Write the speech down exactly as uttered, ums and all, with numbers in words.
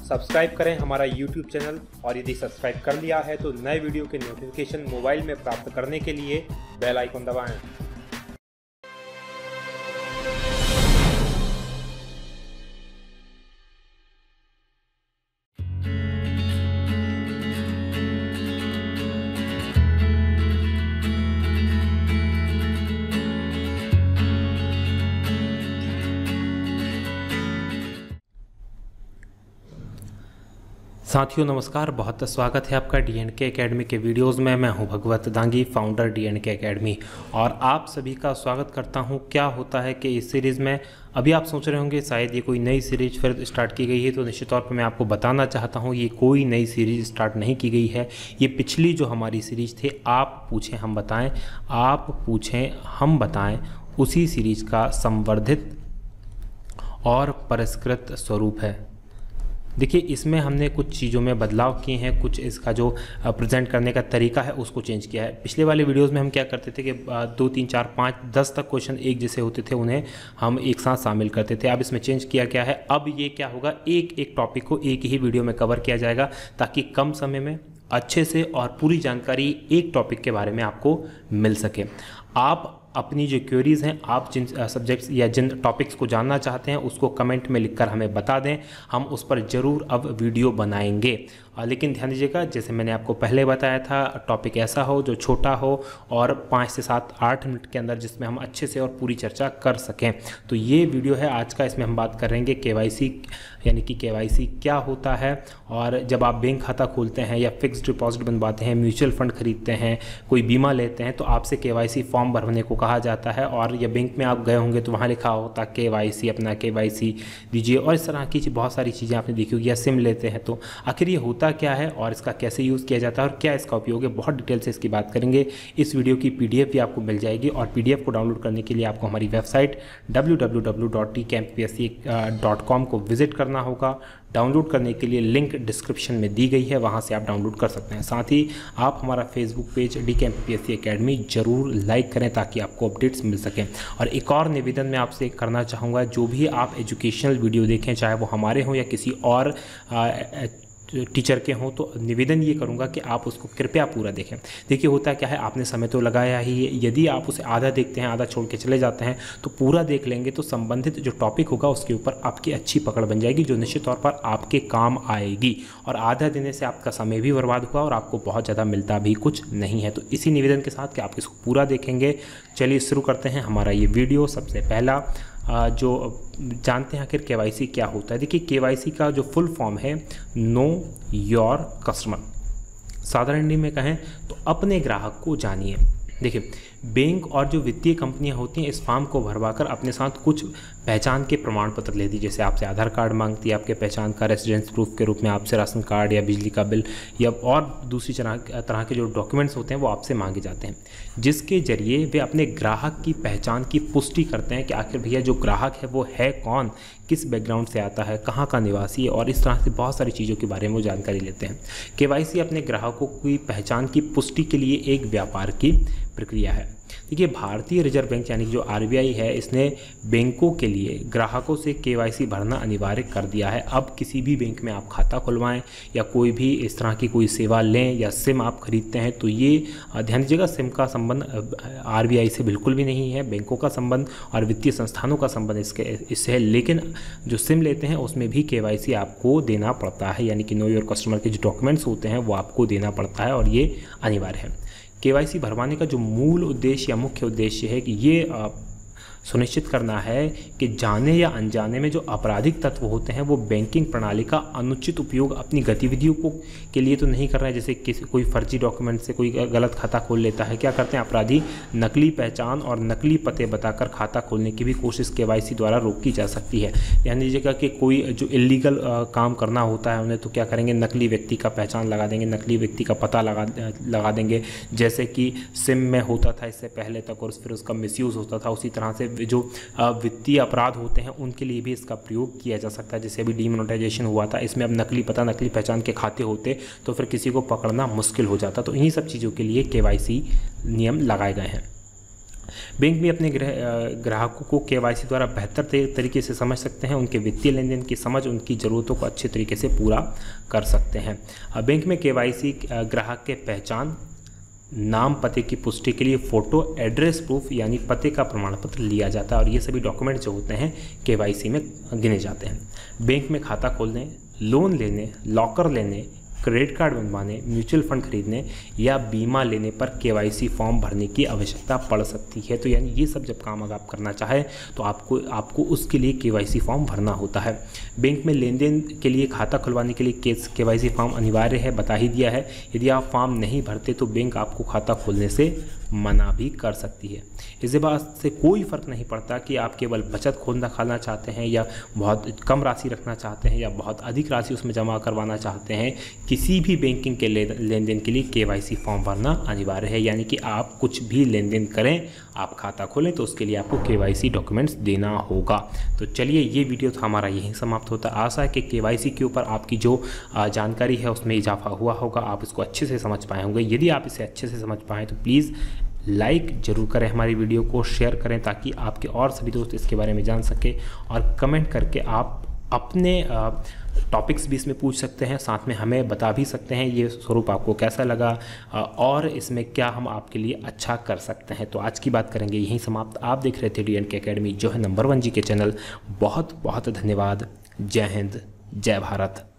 Subscribe करें हमारा YouTube channel और यदि सब्सक्राइब कर लिया है तो नए वीडियो के नोटिफिकेशन मोबाइल में प्राप्त करने के लिए बेल आइकन दबाएं। साथियों नमस्कार, बहुत स्वागत है आपका डी एंड के एकेडमी के वीडियोस में। मैं हूं Bhagwat Dangi, founder D and K academy, और आप सभी का स्वागत करता हूं। क्या होता है कि इस सीरीज़ में अभी आप सोच रहे होंगे शायद ये कोई नई सीरीज फिर स्टार्ट की गई है, तो निश्चित तौर पर मैं आपको बताना चाहता हूँ ये कोई नई सीरीज स्टार्ट नहीं की गई है। ये पिछली जो हमारी सीरीज थी आप पूछें हम बताएं, आप पूछें हम बताएं, उसी सीरीज का संवर्धित और परिष्कृत स्वरूप है। देखिए, इसमें हमने कुछ चीज़ों में बदलाव किए हैं, कुछ इसका जो प्रेजेंट करने का तरीका है उसको चेंज किया है। पिछले वाले वीडियोस में हम क्या करते थे कि दो तीन चार पाँच दस तक क्वेश्चन एक जैसे होते थे, उन्हें हम एक साथ शामिल करते थे। अब इसमें चेंज किया क्या है, अब ये क्या होगा, एक एक टॉपिक को एक ही वीडियो में कवर किया जाएगा ताकि कम समय में अच्छे से और पूरी जानकारी एक टॉपिक के बारे में आपको मिल सके। आप अपनी जो क्वेरीज़ हैं, आप जिन सब्जेक्ट्स या जिन टॉपिक्स को जानना चाहते हैं उसको कमेंट में लिखकर हमें बता दें, हम उस पर ज़रूर अब वीडियो बनाएंगे। लेकिन ध्यान दीजिएगा, जैसे मैंने आपको पहले बताया था, टॉपिक ऐसा हो जो छोटा हो और पाँच से सात आठ मिनट के अंदर जिसमें हम अच्छे से और पूरी चर्चा कर सकें। तो ये वीडियो है आज का, इसमें हम बात करेंगे केवाईसी, यानी कि केवाईसी क्या होता है। और जब आप बैंक खाता खोलते हैं या फिक्स्ड डिपॉजिट बनवाते हैं, म्यूचुअल फंड खरीदते हैं, कोई बीमा लेते हैं, तो आपसे केवाईसी फॉर्म भरने को कहा जाता है। और या बैंक में आप गए होंगे तो वहाँ लिखा होता केवाईसी, अपना केवाईसी दीजिए, और इस तरह की बहुत सारी चीज़ें आपने देखी होगी। या सिम लेते हैं, तो आखिर ये होता क्या है और इसका कैसे यूज़ किया जाता है और क्या इसका उपयोग है, बहुत डिटेल से इसकी बात करेंगे। इस वीडियो की पीडीएफ भी आपको मिल जाएगी, और पीडीएफ को डाउनलोड करने के लिए आपको हमारी website W W W dot T K M P S C dot com को विजिट करना होगा। डाउनलोड करने के लिए लिंक डिस्क्रिप्शन में दी गई है, वहां से आप डाउनलोड कर सकते हैं। साथ ही आप हमारा Facebook page D K M P S C academy जरूर लाइक करें ताकि आपको अपडेट्स मिल सकें। और एक और निवेदन मैं आपसे करना चाहूँगा, जो भी आप एजुकेशनल वीडियो देखें, चाहे वो हमारे हों या किसी और आ, टीचर के हों, तो निवेदन ये करूंगा कि आप उसको कृपया पूरा देखें। देखिए, होता क्या है, आपने समय तो लगाया ही है, यदि आप उसे आधा देखते हैं, आधा छोड़ के चले जाते हैं, तो पूरा देख लेंगे तो संबंधित जो टॉपिक होगा उसके ऊपर आपकी अच्छी पकड़ बन जाएगी, जो निश्चित तौर पर आपके काम आएगी। और आधा देने से आपका समय भी बर्बाद हुआ और आपको बहुत ज़्यादा मिलता भी कुछ नहीं है। तो इसी निवेदन के साथ कि आप इसको पूरा देखेंगे, चलिए शुरू करते हैं हमारा ये वीडियो। सबसे पहला जो जानते हैं आखिर केवाईसी क्या होता है। देखिए, केवाईसी का जो फुल फॉर्म है, नो योर कस्टमर। साधारण हिंदी में कहें तो अपने ग्राहक को जानिए। देखिए, बैंक और जो वित्तीय कंपनियां होती हैं, इस फॉर्म को भरवाकर अपने साथ कुछ पहचान के प्रमाण पत्र लेती है। जैसे आपसे आधार कार्ड मांगती है, आपके पहचान का रेजिडेंस प्रूफ के रूप में आपसे राशन कार्ड या बिजली का बिल या और दूसरी तरह तरह के जो डॉक्यूमेंट्स होते हैं वो आपसे मांगे जाते हैं, जिसके जरिए वे अपने ग्राहक की पहचान की पुष्टि करते हैं कि आखिर भैया जो ग्राहक है वो है कौन, किस बैकग्राउंड से आता है, कहाँ का निवासी है, और इस तरह से बहुत सारी चीज़ों के बारे में वो जानकारी लेते हैं। केवाईसी अपने ग्राहकों की पहचान की पुष्टि के लिए एक व्यापार की प्रक्रिया है। देखिए, भारतीय रिजर्व बैंक यानी जो आर बी आई है, इसने बैंकों के लिए ग्राहकों से केवाईसी भरना अनिवार्य कर दिया है। अब किसी भी बैंक में आप खाता खुलवाएं या कोई भी इस तरह की कोई सेवा लें या सिम आप खरीदते हैं, तो ये ध्यान दीजिएगा, सिम का संबंध आर बी आई से बिल्कुल भी नहीं है। बैंकों का संबंध और वित्तीय संस्थानों का संबंध इसके इससे है। लेकिन जो सिम लेते हैं उसमें भी केवाईसी आपको देना पड़ता है, यानी कि नो योर कस्टमर के जो डॉक्यूमेंट्स होते हैं वो आपको देना पड़ता है, और ये अनिवार्य है। केवाईसी भरवाने का जो मूल उद्देश्य या मुख्य उद्देश्य है कि ये सुनिश्चित करना है कि जाने या अनजाने में जो आपराधिक तत्व होते हैं वो बैंकिंग प्रणाली का अनुचित उपयोग अपनी गतिविधियों को के लिए तो नहीं कर रहे हैं। जैसे किसी कोई फर्जी डॉक्यूमेंट से कोई गलत खाता खोल लेता है, क्या करते हैं अपराधी, नकली पहचान और नकली पते बताकर खाता खोलने की भी कोशिश केवाईसी द्वारा रोकी जा सकती है। ध्यान दीजिएगा कि कोई जो इलीगल काम करना होता है उन्हें तो क्या करेंगे, नकली व्यक्ति का पहचान लगा देंगे, नकली व्यक्ति का पता लगा लगा देंगे, जैसे कि सिम में होता था इससे पहले तक, और फिर उसका मिसयूज़ होता था। उसी तरह से जो वित्तीय अपराध होते हैं उनके लिए भी इसका प्रयोग किया जा सकता है। जैसे अभी डीमोनेटाइजेशन हुआ था, इसमें अब नकली पता, नकली पहचान के खाते होते तो फिर किसी को पकड़ना मुश्किल हो जाता। तो इन्हीं सब चीज़ों के लिए केवाईसी नियम लगाए गए हैं। बैंक में अपने ग्राहकों को केवाईसी द्वारा बेहतर तरीके से समझ सकते हैं, उनके वित्तीय लेन देन की समझ, उनकी ज़रूरतों को अच्छे तरीके से पूरा कर सकते हैं। बैंक में केवाईसी ग्राहक के पहचान, नाम, पते की पुष्टि के लिए फ़ोटो, एड्रेस प्रूफ यानी पते का प्रमाण पत्र लिया जाता है और ये सभी डॉक्यूमेंट जो होते हैं केवाईसी में गिने जाते हैं। बैंक में खाता खोलने, लोन लेने, लॉकर लेने, क्रेडिट कार्ड बनवाने, म्यूचुअल फंड खरीदने या बीमा लेने पर केवाईसी फॉर्म भरने की आवश्यकता पड़ सकती है। तो यानी ये सब जब काम अगर आप करना चाहें तो आपको आपको उसके लिए केवाईसी फॉर्म भरना होता है। बैंक में लेन देन के लिए खाता खुलवाने के लिए केवाईसी फॉर्म अनिवार्य है, बता ही दिया है। यदि आप फॉर्म नहीं भरते तो बैंक आपको खाता खोलने से मना भी कर सकती है। इस बात से कोई फ़र्क नहीं पड़ता कि आप केवल बचत खोलना खाना चाहते हैं या बहुत कम राशि रखना चाहते हैं या बहुत अधिक राशि उसमें जमा करवाना चाहते हैं, किसी भी बैंकिंग के लेन देन के लिए केवाईसी फॉर्म भरना अनिवार्य है। यानी कि आप कुछ भी लेन देन करें, आप खाता खोलें तो उसके लिए आपको केवाईसी डॉक्यूमेंट्स देना होगा। तो चलिए ये वीडियो तो हमारा यहीं समाप्त होता है। आशा है कि केवाईसी के ऊपर आपकी जो जानकारी है उसमें इजाफा हुआ होगा, आप इसको अच्छे से समझ पाए होंगे। यदि आप इसे अच्छे से समझ पाएँ तो प्लीज़ लाइक ज़रूर करें, हमारी वीडियो को शेयर करें ताकि आपके और सभी दोस्त इसके बारे में जान सके, और कमेंट करके आप अपने टॉपिक्स भी इसमें पूछ सकते हैं, साथ में हमें बता भी सकते हैं ये स्वरूप आपको कैसा लगा और इसमें क्या हम आपके लिए अच्छा कर सकते हैं। तो आज की बात करेंगे यहीं समाप्त। आप देख रहे थे डी एंड के अकेडमी, जो है नंबर वन जी के चैनल। बहुत बहुत धन्यवाद। जय हिंद, जय भारत।